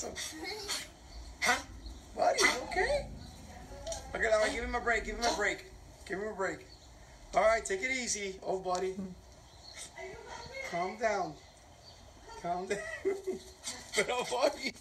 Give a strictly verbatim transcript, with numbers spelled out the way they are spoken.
pasó? Huh? Buddy, okay? Okay, now give him a break. Give him a break. Give him a break. All right, take it easy. Oh, buddy. Calm down. Calm down. Pero, buddy.